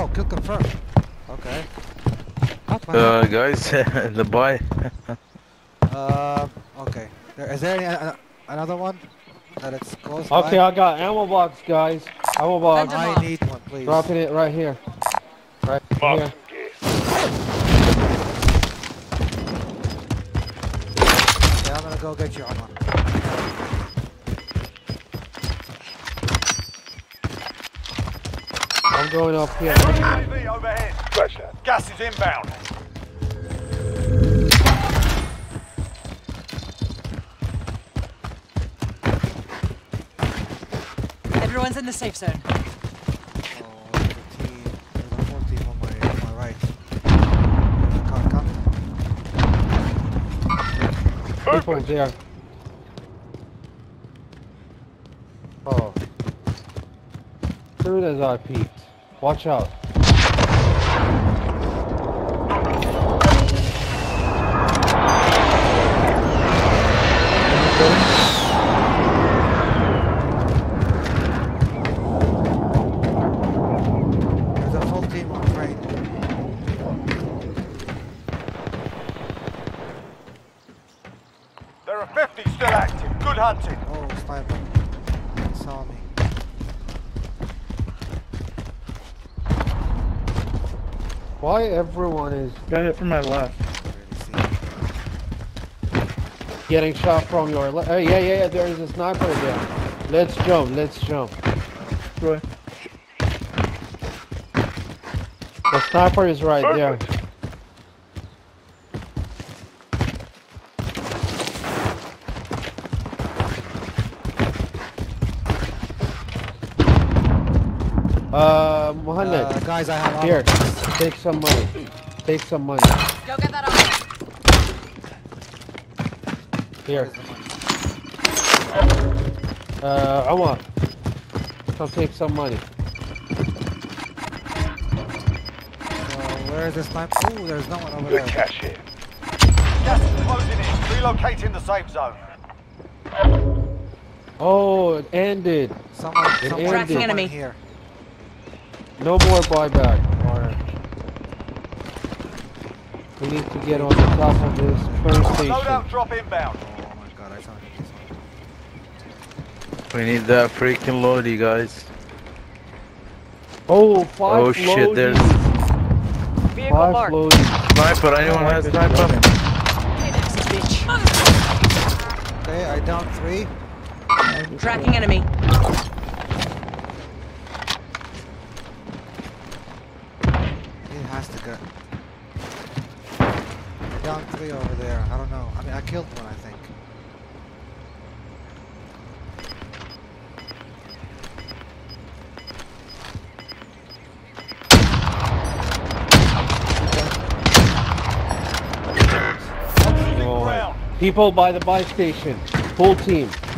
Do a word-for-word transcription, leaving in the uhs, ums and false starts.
Oh, kill confirmed. Okay. Uh, guys, the buy. uh, okay. There, is there any, uh, another one that it's close Okay, by? I got ammo box, guys. Ammo box. I need one, please. Dropping it right here. Right here. Yeah, I'm gonna go get you armor. I'm going up here. U A V overhead. Gas is inbound. Everyone's in the safe zone. Oh, there's a team. There's a full team on my, on my right. There's a car coming. People there. Oh. As soon as I peeked. Watch out. There's a full team on right. There are fifty still active. Good hunting. Oh, sniper. He saw me. Why everyone is Got hit from my left. getting shot from your left? Oh, yeah, yeah, yeah, there is a sniper there. Let's jump, let's jump. Roy. The sniper is right there. Uh, Mohammed. Uh, guys, I have Here, armor. take some money. Take some money. Go get that armor. Here. Uh, Omar. Come take some money. Uh, where is this sniper? Oh, there's no one over there. Cash here. Gas is closing in. Relocating the safe zone. Oh, it ended. Someone, It someone, ended. someone enemy. here. No more buyback. Or we need to get on the top of this train Loadout station. drop inbound. Oh my god, I saw him. We need that freaking loady, guys. Oh, five Oh shit, there's Vehicle five marked. loading. sniper. Anyone has sniper? Bitch. Okay, I downed three. Tracking enemy. He has to go. I downed three over there. I don't know. I mean, I killed one, I think. Losing ground. People by the buy station. Full team.